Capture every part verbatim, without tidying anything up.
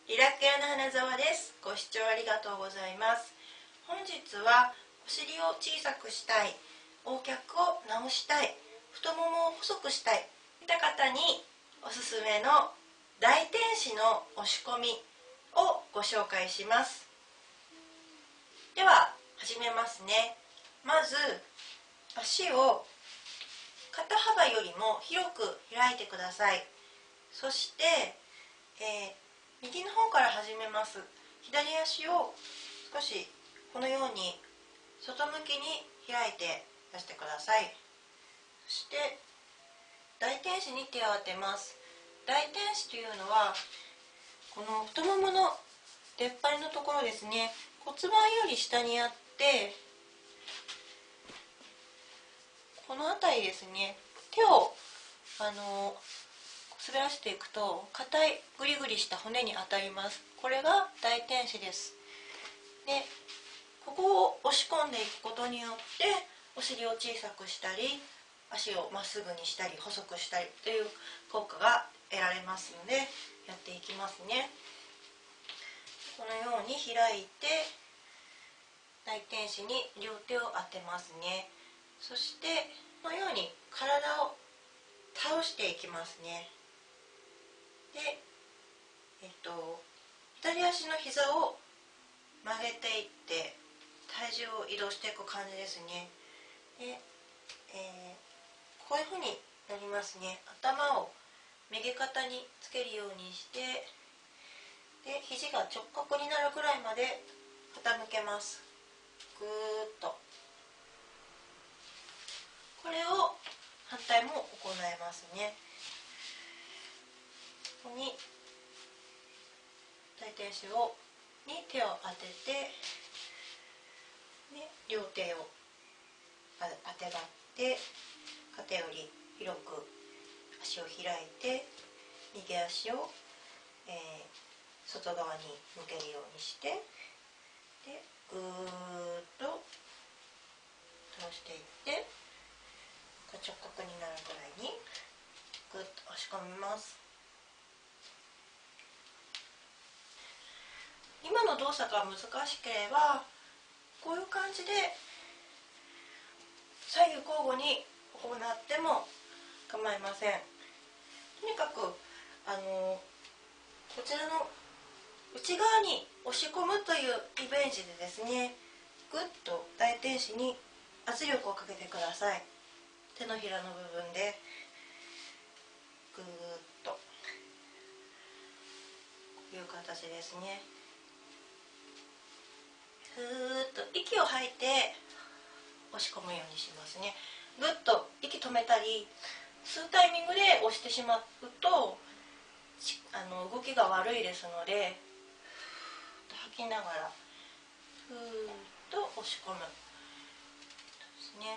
リラッケアの花澤です。ご視聴ありがとうございます。本日はお尻を小さくしたい、横脚を直したい、太ももを細くしたいといった方におすすめの大天使の押し込みをご紹介します。では始めますね。まず足を肩幅よりも広く開いてください。そして、えー右の方から始めます。左足を少しこのように外向きに開いて出してください。そして大天使に手を当てます。大天使というのはこの太ももの出っ張りのところですね。骨盤より下にあってこの辺りですね。手をあの滑らせていくと硬いグリグリした骨に当たります。これが大天使です。でここを押し込んでいくことによってお尻を小さくしたり足をまっすぐにしたり細くしたりという効果が得られますのでやっていきますね。このように開いて大天使に両手を当てますね。そしてこのように体を倒していきますね。で、えっと、左足の膝を曲げていって体重を移動していく感じですね。で、えー、こういうふうになりますね。頭を右肩につけるようにしてで肘が直角になるぐらいまで傾けます。ぐーっと。これを反対も行いますね。ここに大天使をに手を当てて、ね、両手をあてがって肩より広く足を開いて右足を、えー、外側に向けるようにしてでぐーっと倒していって直角になるぐらいにぐっと押し込みます。今の動作が難しければこういう感じで左右交互に行っても構いません。とにかくあのこちらの内側に押し込むというイメージでですね、ぐっと大天使に圧力をかけてください。手のひらの部分でぐーっとこういう形ですね。ふーっと息を吐いて押し込むようにしますね。ぐっと息止めたり吸うタイミングで押してしまうとあの動きが悪いですので吐きながらふーっと押し込むですね。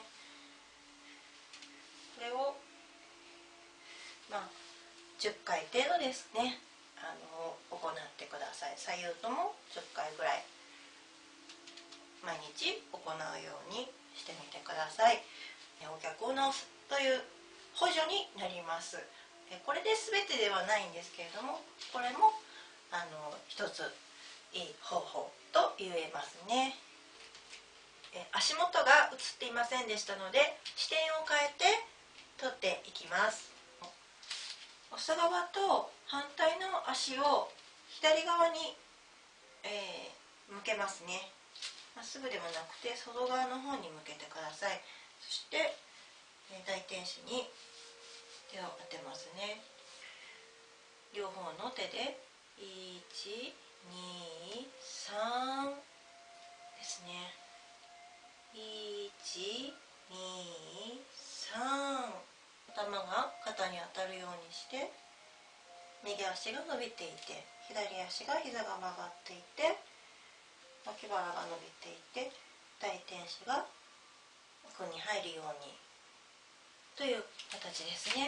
これをまあじゅっかい程度ですねあの行ってください。左右ともじゅっかいぐらい毎日行うようにしてみてください。横脚を直すという補助になります。これで全てではないんですけれども、これもあの一ついい方法と言えますね。足元が映っていませんでしたので視点を変えて撮っていきます。外側と反対の足を左側に、えー、向けますね。まっすぐではなくて外側の方に向けてください。そして大天使に手を当てますね。両方の手でいち、に、さんですね。いち、に、さん。頭が肩に当たるようにして右足が伸びていて左足が膝が曲がっていて脇腹が伸びていて大天使が奥に入るようにという形ですね。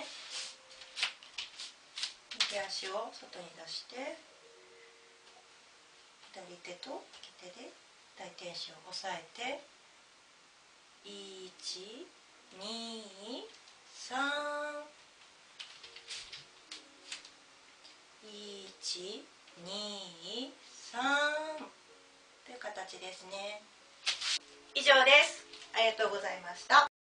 右足を外に出して左手と利き手で大天使を押さえていち、に、さんいち、 に、さんという形ですね。以上です。ありがとうございました。